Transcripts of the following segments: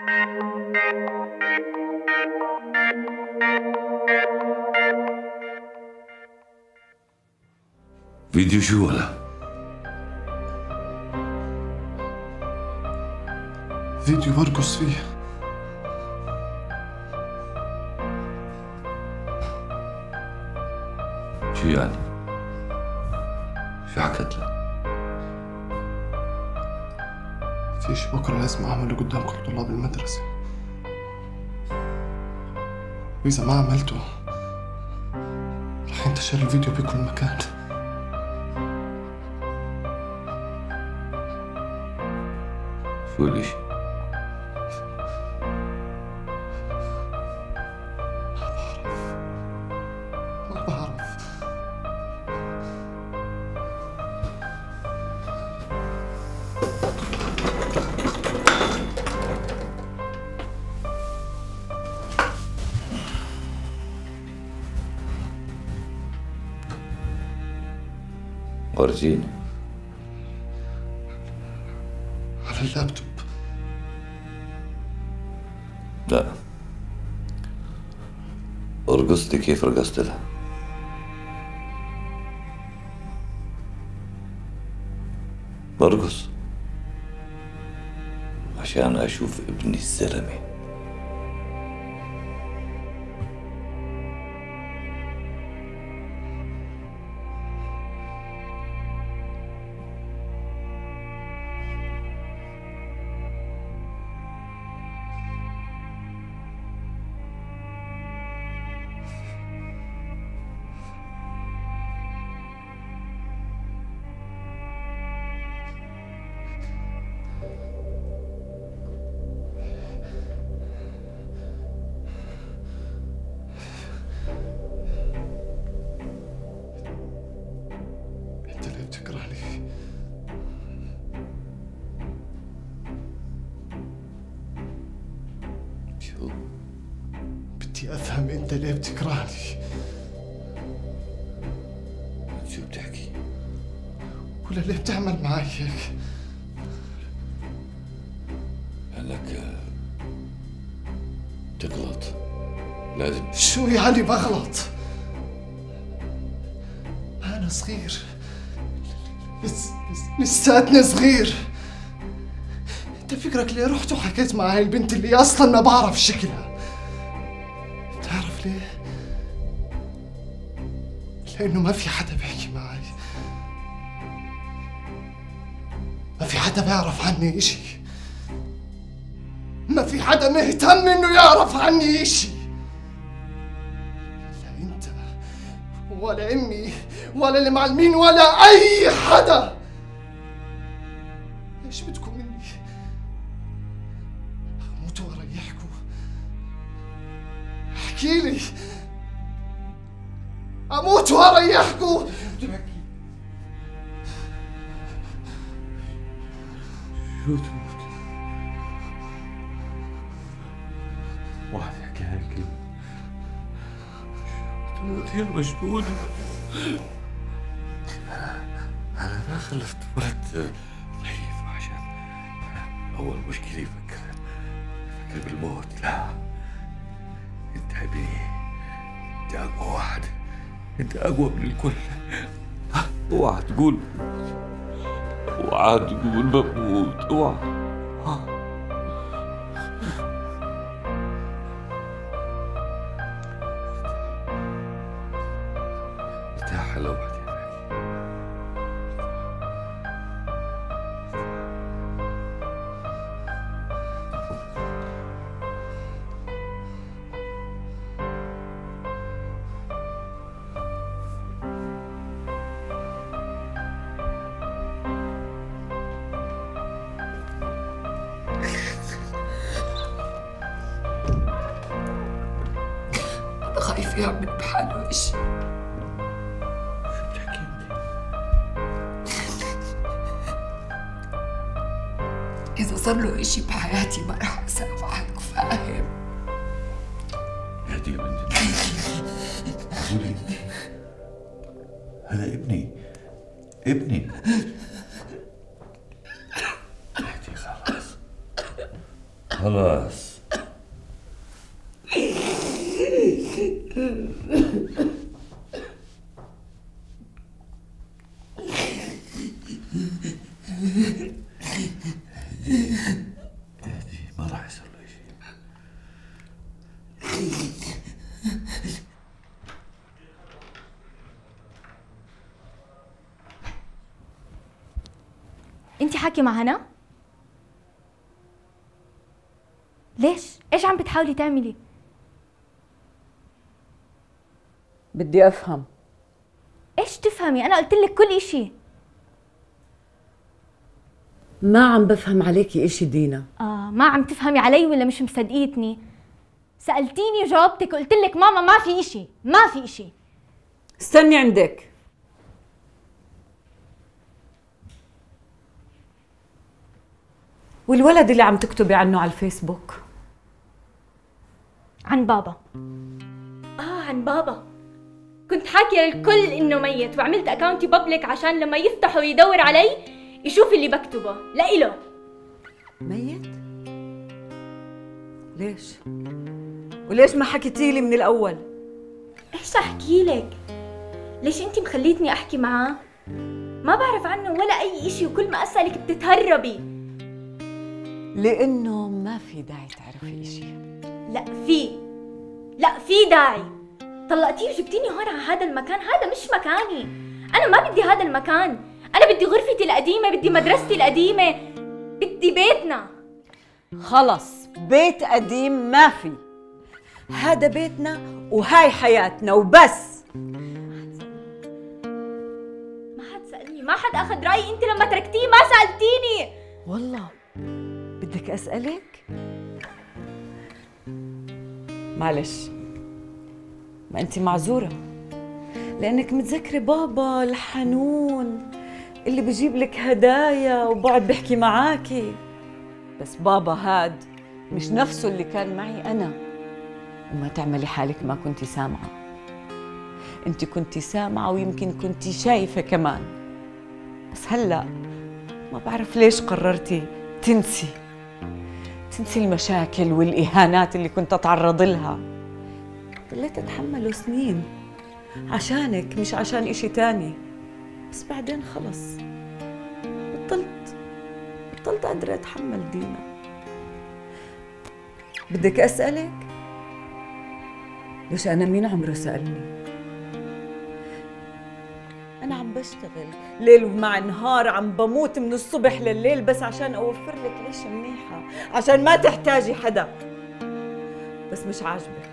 فيديو شو ولا؟ فيديو برقص فيه. شو يعني؟ شو حكت لك؟ في شي بكره لازم اعمله قدام كل طلاب المدرسة، وإذا ما عملته رح ينتشر الفيديو بكل مكان. شو الاشي؟ ما بعرف. ورجيني. على اللابتوب. لا، رقصتي كيف رقصت لها؟ برقص عشان أشوف ابني الزلمة. انت ليه بتكرهني؟ شو؟ بدي افهم انت ليه بتكرهني. شو بتحكي؟ ولا ليه بتعمل معي هيك؟ لك تغلط لازم. شو يعني بغلط؟ أنا صغير، لساتني صغير. أنت فكرك ليه رحت وحكيت مع هاي البنت اللي أصلاً ما بعرف شكلها؟ بتعرف ليه؟ لأنه ما في حدا بيحكي معي، ما في حدا بيعرف عني إشي، ما في حدا مهتم إنه يعرف عني إشي. لا أنت ولا أمي ولا المعلمين ولا أي حدا. ايش بدكم مني؟ اموت واريحكم؟ احكي لي، اموت واريحكم؟ شو تموت؟ واحد يحكي هاي الكلمة. تموت يا مجنون. أنا ما خلفت ولد ضعيف عشان أول مشكلة يفكر بالموت. لا، أنت ابني، أنت أقوى واحد، أنت أقوى من الكل. اوعى تقول، اوعى تقول بموت، اوعى. ارتاح لو بعدين. خايف يعمل بحاله إشي. شو بتحكي انت؟ إذا صار له إشي بحياتي ما رح أسامحك، فاهم؟ هدي يا بنت قولي انت، هذا ابني، ابني. اهدي خلاص، خلاص. ما راح يصير له شيء. انتي حاكي مع هنا؟ ليش؟ ايش عم بتحاولي تعملي؟ بدي افهم. ايش تفهمي؟ انا قلت لك كل اشي. ما عم بفهم عليكي اشي دينا. ما عم تفهمي علي ولا مش مصدقيتني؟ سألتيني جاوبتك قلت لك ماما ما في اشي، ما في اشي. استني عندك. والولد اللي عم تكتبي عنه على الفيسبوك؟ عن بابا. عن بابا. كنت حاكية للكل انه ميت وعملت اكاونتي بابليك عشان لما يفتحوا يدور علي يشوف اللي بكتبه لإله. ميت؟ ليش؟ وليش ما حكيتي لي من الاول؟ ايش احكي لك؟ ليش انتي مخليتني احكي معاه؟ ما بعرف عنه ولا اي اشي وكل ما اسألك بتتهربي. لانه ما في داعي تعرفي اشي. لا في داعي. طلقتيه وجبتيني هون على هذا المكان، هذا مش مكاني. انا ما بدي هذا المكان، انا بدي غرفتي القديمة، بدي مدرستي القديمة، بدي بيتنا. خلص، بيت قديم ما في. هذا بيتنا وهاي حياتنا وبس. ما حد سألني، ما حد أخذ رأيي. أنت لما تركتيه ما سألتيني. والله بدك أسألك؟ معلش، ما أنت معذورة لأنك متذكرة بابا الحنون اللي بجيب لك هدايا وبقعد بحكي معاكي. بس بابا هاد مش نفسه اللي كان معي أنا. وما تعملي حالك ما كنتي سامعة. أنت كنتي سامعة ويمكن كنتي شايفة كمان. بس هلأ ما بعرف ليش قررتي تنسي المشاكل والإهانات اللي كنت أتعرض لها. ضليت أتحمله سنين عشانك مش عشان إشي تاني. بس بعدين خلص بطلت قادرة أتحمل دينا. بدك أسألك؟ ليش أنا مين عمره سألني؟ أنا عم بشتغل ليل مع نهار، عم بموت من الصبح لليل بس عشان أوفر لك عيشة منيحة، عشان ما تحتاجي حدا. بس مش عاجبك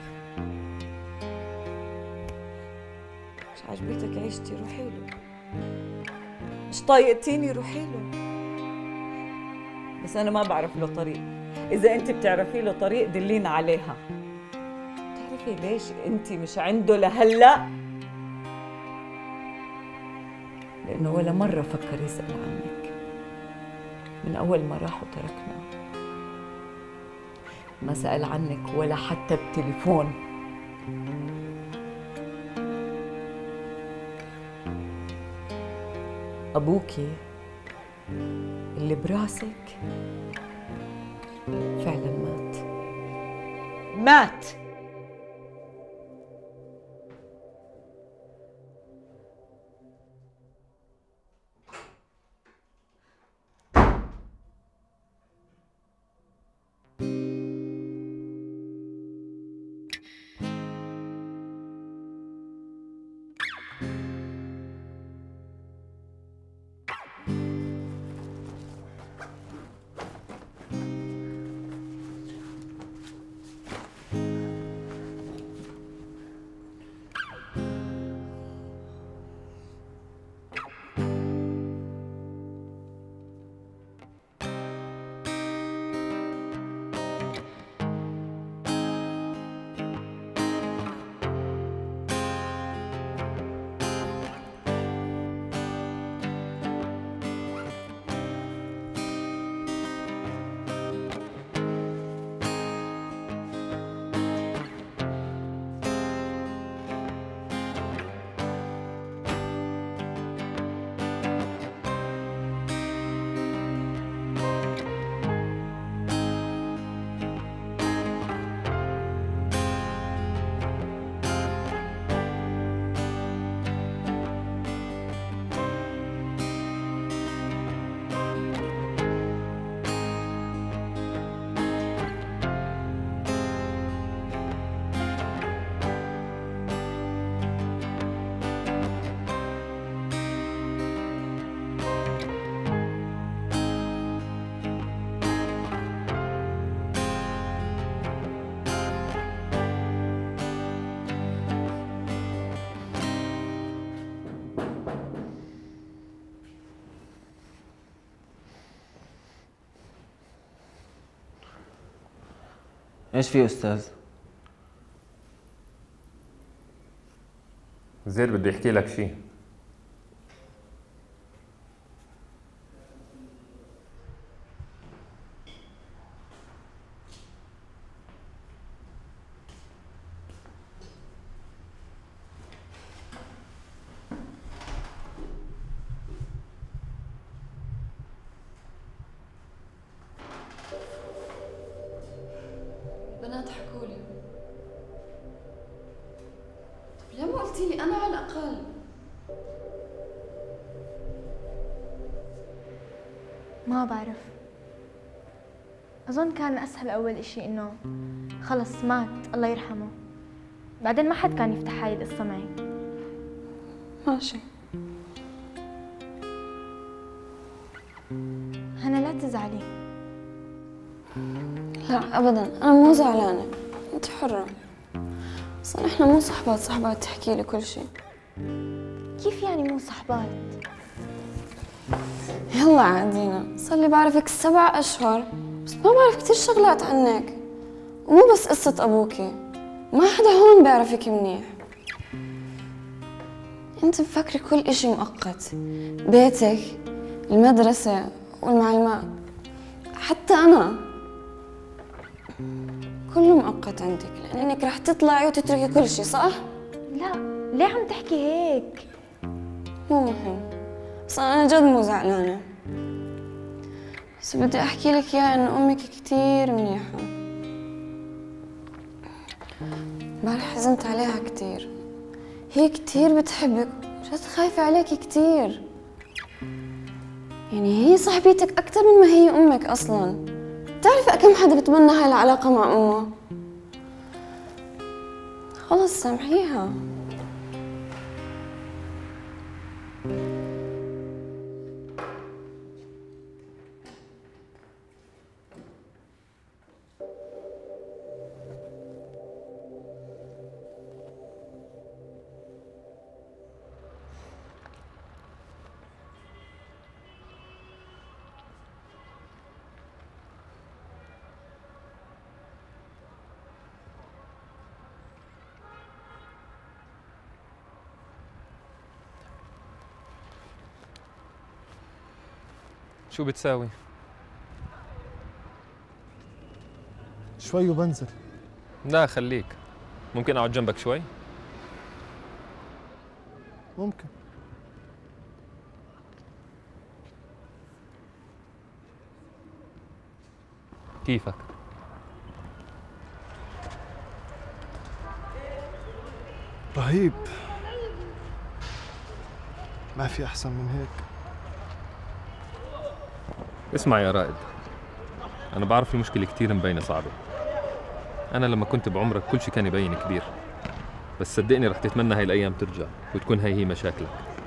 عيشتي، روحي له. مش طايقتيني، روحي له. بس أنا ما بعرف له طريق. إذا أنت بتعرفي له طريق دلينا عليها. بتعرفي ليش أنت مش عنده لهلأ؟ لأنه ولا مرة فكر يسأل عنك من أول ما راح وتركنا. ما سأل عنك ولا حتى بتليفون. أبوكي اللي براسك فعلا مات. ايش في استاذ؟ زيد بدي احكي لك شيء. بنات حكولي. طب ليه ما قلتي لي انا على الاقل؟ ما بعرف. أظن كان أسهل أول إشي إنه خلص مات الله يرحمه، بعدين ما حد كان يفتح هاي القصة معي. ماشي. هنا لا تزعلي. لا ابدا انا مو زعلانه، انت حره. اصلا احنا مو صحبات تحكي لي كل شيء. كيف يعني مو صحبات؟ يلا عادينا، صار لي بعرفك 7 أشهر بس ما بعرف كثير شغلات عنك، ومو بس قصة أبوكي، ما حدا هون بيعرفك منيح. أنت بفكري كل إشي مؤقت، بيتك، المدرسة والمعلمات، حتى أنا كله مؤقت عندك، لأنك رح تطلعي وتتركي كل شي، صح؟ لا، ليه عم تحكي هيك؟ مو مهم، بس أنا جد مو زعلانة، بس بدي أحكي لك إياه إنه أمك كتير منيحة. امبارح حزنت عليها كتير، هي كتير بتحبك، جد خايفة عليكي كتير. يعني هي صاحبتك أكتر من ما هي أمك أصلاً. بتعرفي كم حدا بتمنى هاي العلاقة مع أمه؟ خلص سامحيها. شو بتساوي؟ شوي وبنزل. لا خليك، ممكن اقعد جنبك شوي؟ ممكن. كيفك؟ رهيب، ما في أحسن من هيك. اسمع يا رائد، أنا بعرف المشكلة كتير مبينة صعبة. أنا لما كنت بعمرك كل شي كان يبين كبير، بس صدقني رح تتمنى هاي الأيام ترجع وتكون هي مشاكلك.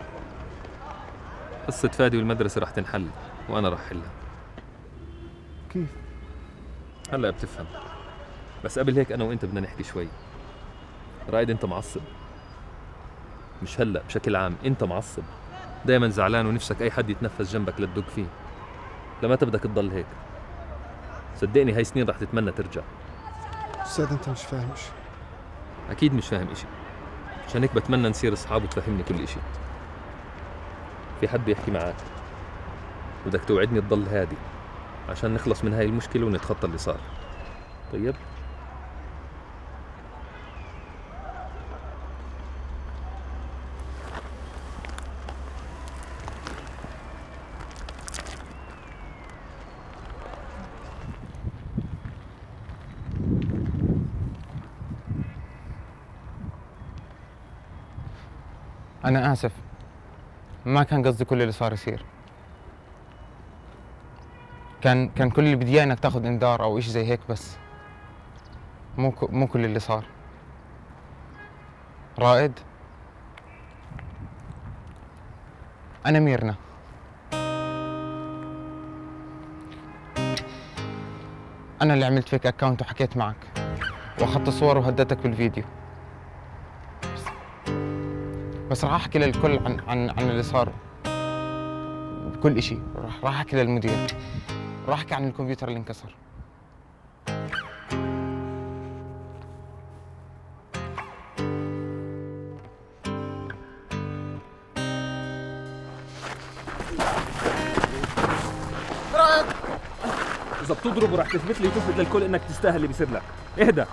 قصة فادي والمدرسة رح تنحل وأنا رح حلها. كيف؟ هلأ بتفهم، بس قبل هيك أنا وأنت بدنا نحكي شوي. رائد أنت معصب، مش هلأ، بشكل عام أنت معصب، دايما زعلان ونفسك أي حد يتنفس جنبك لتدق فيه. لمتى بدك تضل هيك؟ صدقني هاي سنين رح تتمنى ترجع. أستاذ أنت مش فاهم إشي. أكيد مش فاهم إشي، عشان هيك بتمنى نصير أصحاب وتفهمني كل إشي. في حد يحكي معك، بدك توعدني تضل هادي عشان نخلص من هاي المشكلة ونتخطى اللي صار. طيب؟ أنا آسف، ما كان قصدي كل اللي صار يصير. كان كل اللي بدي إياه إنك تاخذ إنذار أو إشي زي هيك، بس مو كل اللي صار. رائد، أنا ميرنا. أنا اللي عملت فيك أكاونت وحكيت معك وأخذت صور وهددتك بالفيديو. بس راح احكي للكل عن اللي صار بكل شيء. راح احكي للمدير، راح احكي عن الكمبيوتر اللي انكسر. اذا بتضرب وراح تثبت لي وتثبت للكل انك تستاهل اللي بيصير لك. اهدى.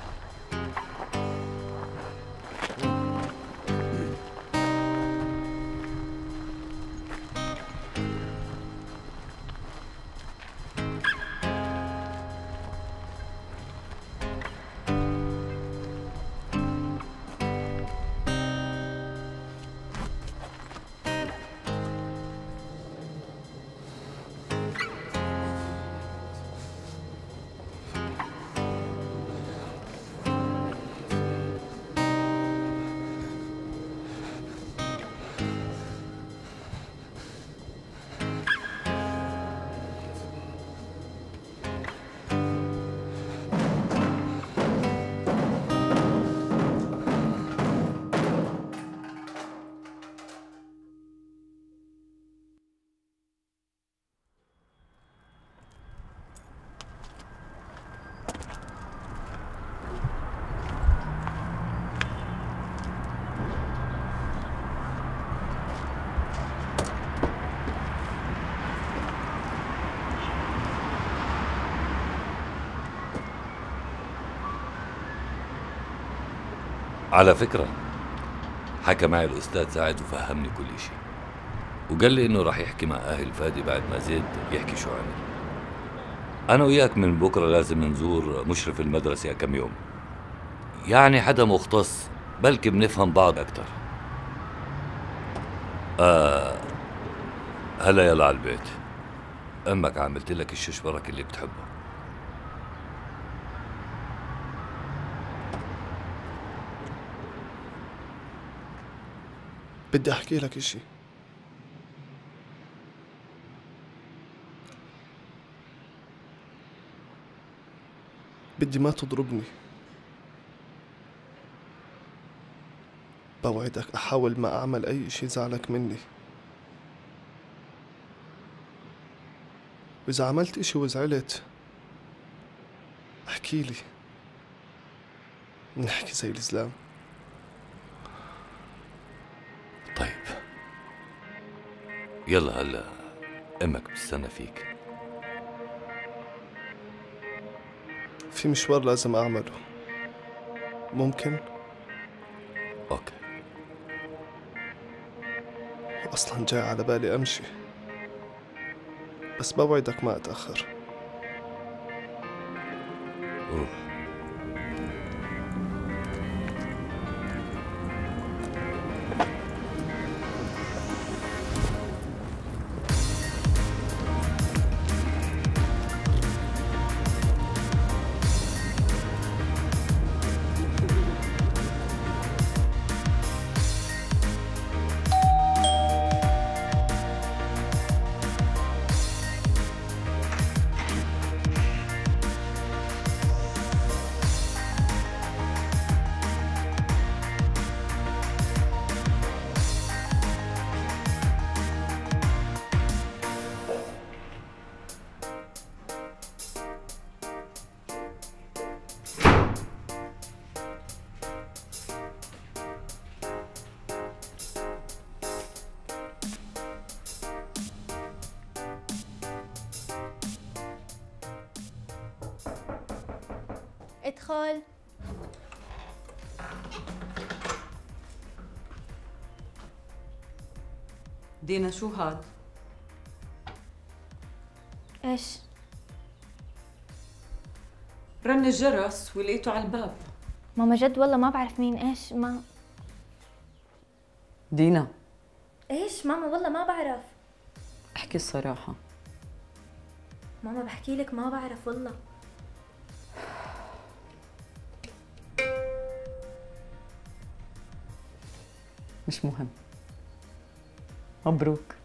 على فكرة حكى معي الأستاذ سعد وفهمني كل شيء، وقال لي إنه راح يحكي مع أهل فادي بعد ما زيد يحكي شو عمل. أنا وياك من بكرة لازم نزور مشرف المدرسة كم يوم، يعني حدا مختص بلكي بنفهم بعض أكتر. هلا يلا على البيت، أمك عملت لك الششبرك اللي بتحبه. بدي أحكي لك إشي. بدي ما تضربني. بوعدك أحاول ما أعمل أي إشي يزعلك مني. وإذا عملت إشي وزعلت احكي لي، نحكي زي الزلام. طيب يلا هلا امك بتستنى فيك. في مشوار لازم اعمله، ممكن؟ اوكي. اصلا جاي على بالي امشي، بس بوعدك ما اتاخر. روح. ادخل. دينا شو هاد؟ ايش؟ رن الجرس ولقيته على الباب. ماما جد والله ما بعرف مين. ايش ما دينا ايش ماما والله ما بعرف. احكي الصراحة. ماما بحكي لك ما بعرف والله. مش مهم. مبروك.